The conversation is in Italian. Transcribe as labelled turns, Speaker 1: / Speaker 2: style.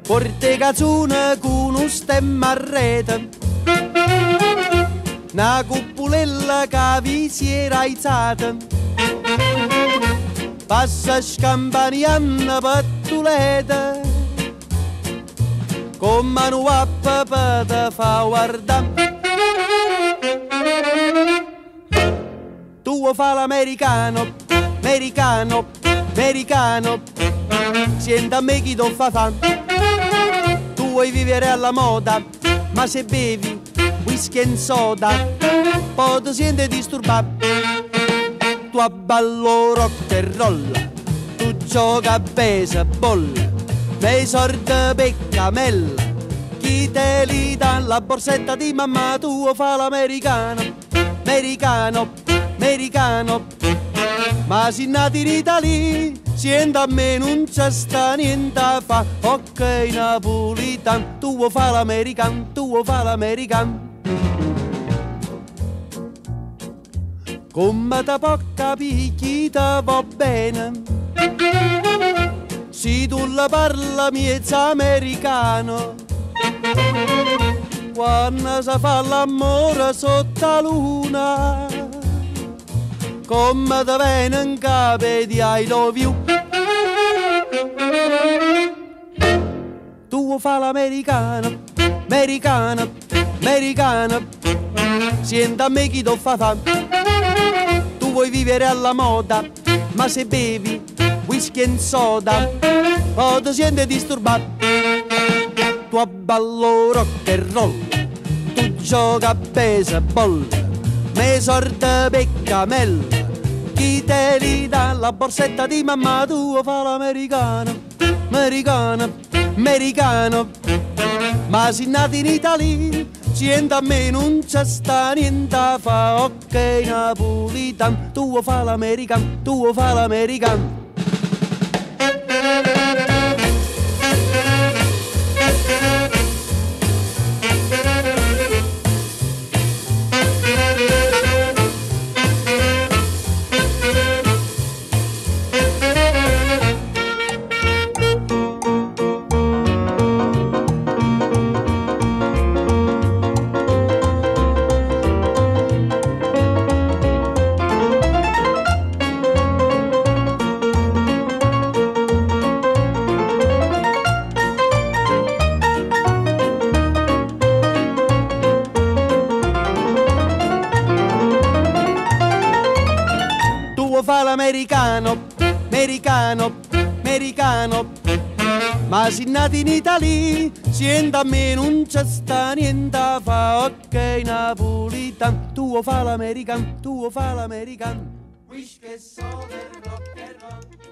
Speaker 1: Porte cazzone con un stemma a rete, una cupolella che vi si era alzata, passa scampanianna pattuleta, con mano a papà te fa guardare. Tu fa l'americano, americano, americano, senta a me chi ti fa fan. Tu vuoi vivere alla moda, ma se bevi whisky e soda, poi ti senti disturbato. Tu abballo rock e roll, tu gioca a baseball, nei sordi peccamella, chi te li dà la borsetta di mamma. Tu fa l'americano, americano, americano, ma si nati in Italia, sienta a me non c'è sta niente a fa. Ok napolitan, tu fa l'americano, tu fa l'americano. Come te può capire chi te va bene, se tu la parla miezza americano, quando si fa l'amore sotto la luna, come te viene in capo di I love you. Tu fa l'americano, americano, americano, senta a me chi ti fa fan. Tu vuoi vivere alla moda, ma se bevi whisky e soda, poi ti senti disturbato. Tu abballo rock e roll, tu gioca a baseball, me sorte peccamella, chi te li dà la borsetta di mamma. Tu fa l'americano, americano, americano, ma si nati in Italia, sienta a me non c'è sta niente a fa. Ok napolitan, tu fa l'americano, tu fa l'americano. Fa l'americano, americano, americano, ma si nati in Italia, sienta a me non c'è sta niente a fa. Ok napolitan, tu fa l'americano, tu fa l'americano. Whisky e soda e rock and roll.